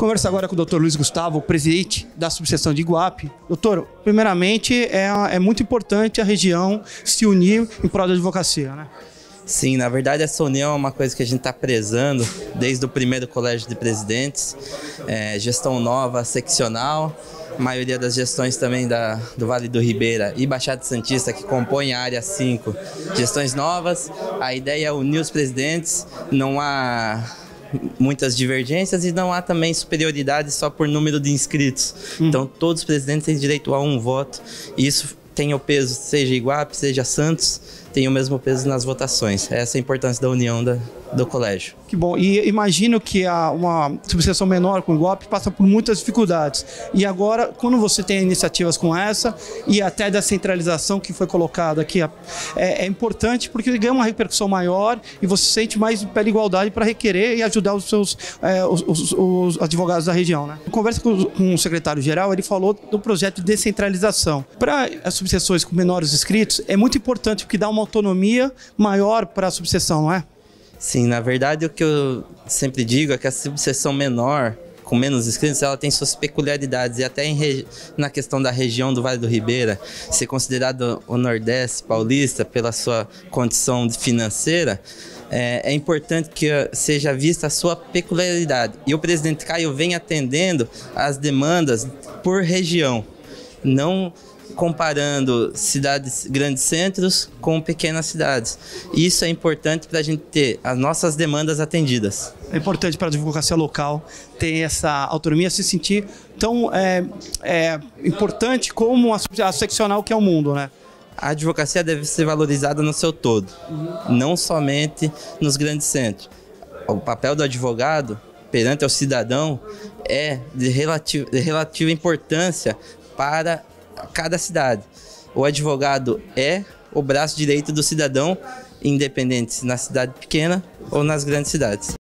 Conversa agora com o Dr. Luiz Gustavo, presidente da subseção de Iguape. Doutor, primeiramente é muito importante a região se unir em prol da advocacia, né? Sim, na verdade essa união é uma coisa que a gente está prezando desde o primeiro colégio de presidentes, gestão nova, seccional, a maioria das gestões também do Vale do Ribeira e Baixada Santista, que compõem a área 5, gestões novas. A ideia é unir os presidentes, não há muitas divergências e não há também superioridade só por número de inscritos. Então todos os presidentes têm direito a um voto e isso tem o peso, seja Iguape, seja Santos, tem o mesmo peso nas votações. Essa é a importância da união do colégio. Que bom. E imagino que uma subseção menor com o Iguape passa por muitas dificuldades. E agora, quando você tem iniciativas como essa e até da centralização que foi colocada aqui, é importante porque ganha uma repercussão maior e você sente mais pela igualdade para requerer e ajudar os seus os advogados da região, né? Conversa com o secretário-geral, ele falou do projeto de descentralização. Para as subseções com menores inscritos, é muito importante porque dá uma autonomia maior para a subseção, não é? Sim, na verdade o que eu sempre digo é que a subseção menor, com menos inscritos, ela tem suas peculiaridades e até na questão da região do Vale do Ribeira, ser considerado o Nordeste paulista pela sua condição financeira, é importante que seja vista a sua peculiaridade. E o presidente Caio vem atendendo as demandas por região, não comparando cidades, grandes centros com pequenas cidades. Isso é importante para a gente ter as nossas demandas atendidas. É importante para a advocacia local ter essa autonomia, se sentir tão importante como a seccional que é o mundo, né? A advocacia deve ser valorizada no seu todo, não somente nos grandes centros. O papel do advogado perante o cidadão é de relativa importância para cada cidade. O advogado é o braço direito do cidadão, independente se na cidade pequena ou nas grandes cidades.